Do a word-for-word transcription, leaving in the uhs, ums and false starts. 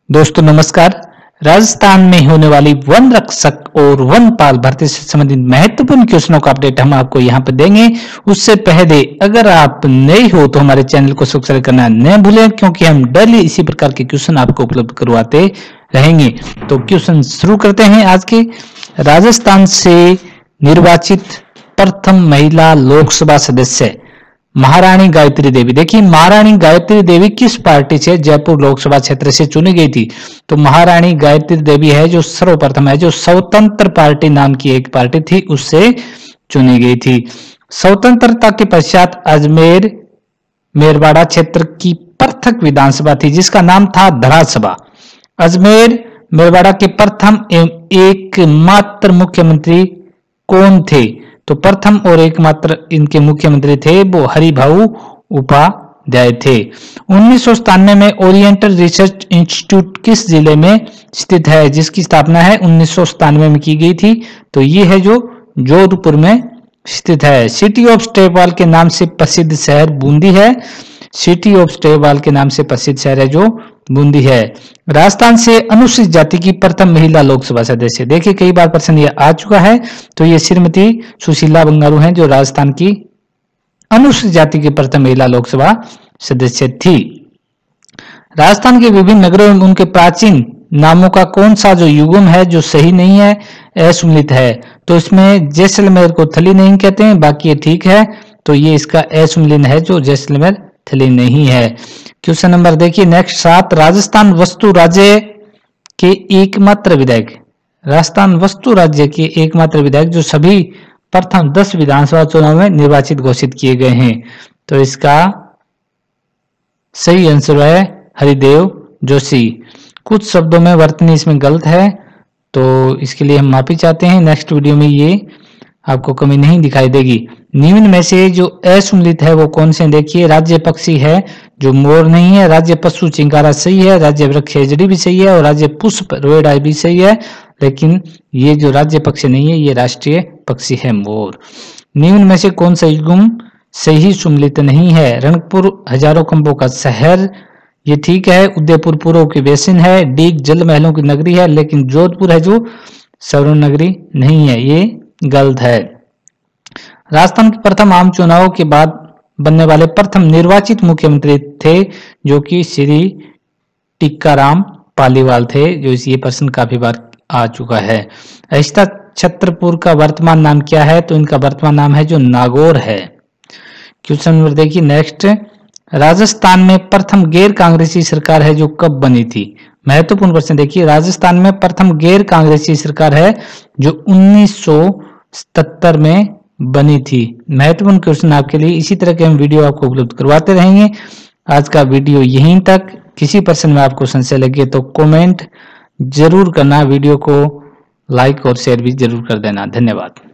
दोस्तों नमस्कार। राजस्थान में होने वाली वन रक्षक और वनपाल भर्ती से संबंधित महत्वपूर्ण क्वेश्चनों का अपडेट हम आपको यहां पर देंगे। उससे पहले अगर आप नए हो तो हमारे चैनल को सब्सक्राइब करना न भूलें, क्योंकि हम डेली इसी प्रकार के क्वेश्चन आपको उपलब्ध करवाते रहेंगे। तो क्वेश्चन शुरू करते हैं आज के। राजस्थान से निर्वाचित प्रथम महिला लोकसभा सदस्य महारानी गायत्री देवी। देखिए, महारानी गायत्री देवी किस पार्टी से जयपुर लोकसभा क्षेत्र से चुनी गई थी? तो महारानी गायत्री देवी है जो सर्वप्रथम है जो स्वतंत्र पार्टी नाम की एक पार्टी थी, उससे चुनी गई थी। स्वतंत्रता के पश्चात अजमेर मेरवाड़ा क्षेत्र की पृथक विधानसभा थी जिसका नाम था धरा सभा। अजमेर मेरवाड़ा के प्रथम एवं एकमात्र मुख्यमंत्री कौन थे? तो प्रथम और एकमात्र इनके मुख्यमंत्री थे वो हरिभाऊ उपाध्याय थे। उन्नीस सौ सतानवे में ओरिएंटल रिसर्च इंस्टीट्यूट किस जिले में स्थित है, जिसकी स्थापना है उन्नीस सौ सतानवे में की गई थी? तो ये है जो जोधपुर में स्थित है। सिटी ऑफ स्टेपवाल के नाम से प्रसिद्ध शहर बूंदी है। सिटी ऑफ स्टेपवाल के नाम से प्रसिद्ध शहर है जो बूंदी है। राजस्थान से अनुसूचित जाति की प्रथम महिला लोकसभा सदस्य। देखिए, कई बार प्रश्न ये आ चुका है। तो ये श्रीमती सुशीला बंगारू हैं जो राजस्थान की अनुसूचित जाति की प्रथम महिला लोकसभा सदस्य थी। राजस्थान के विभिन्न नगरों में उनके प्राचीन नामों का कौन सा जो युग्म है जो सही नहीं है, असुमिलित है? तो इसमें जैसलमेर को थली नहीं कहते हैं, बाकी ये ठीक है। तो ये इसका असुमिलित है जो जैसलमेर थली नहीं है। क्वेश्चन नंबर देखिए नेक्स्ट सात। राजस्थान वस्तु राज्य के एकमात्र विधायक। राजस्थान वस्तु राज्य के एकमात्र विधायक जो सभी प्रथम दस विधानसभा चुनाव में निर्वाचित घोषित किए गए हैं। तो इसका सही आंसर है हरिदेव जोशी। कुछ शब्दों में वर्तनी इसमें गलत है, तो इसके लिए हम माफी चाहते हैं। नेक्स्ट वीडियो में ये आपको कमी नहीं दिखाई देगी। निम्न में से जो असुमिलित है वो कौन से? देखिए, राज्य पक्षी है जो मोर नहीं है, राज्य पशु चिंकारा सही है, राज्य वृक्ष हेजड़ी भी सही है और राज्य पुष्प रोएड़ा भी सही है। लेकिन ये जो राज्य पक्षी नहीं है ये राष्ट्रीय पक्षी है मोर। निम्न में से कौन सा युग्म सही सुमिलित नहीं है? रंगपुर हजारों खंभों का शहर, ये ठीक है। उदयपुर पूर्व की बेसिन है। डीग जल महलों की नगरी है, लेकिन जोधपुर है जो स्वर्ण नगरी नहीं है, ये गलत है। राजस्थान के प्रथम आम चुनाव के बाद बनने वाले प्रथम निर्वाचित मुख्यमंत्री थे जो कि श्री टिक्काराम पालीवाल थे, जो ये प्रश्न काफी बार आ चुका है। अहिस्ता छत्रपुर का वर्तमान नाम क्या है? तो इनका वर्तमान नाम है जो नागौर है। क्वेश्चन नंबर देखिए नेक्स्ट। राजस्थान में प्रथम गैर कांग्रेसी सरकार है जो कब बनी थी? महत्वपूर्ण प्रश्न देखिए। राजस्थान में प्रथम गैर कांग्रेसी सरकार है जो उन्नीस सौ सतहत्तर में बनी थी। महत्वपूर्ण क्वेश्चन आपके लिए। इसी तरह के हम वीडियो आपको उपलब्ध करवाते रहेंगे। आज का वीडियो यहीं तक। किसी प्रश्न में आपको संशय लगे तो कमेंट जरूर करना, वीडियो को लाइक और शेयर भी जरूर कर देना। धन्यवाद।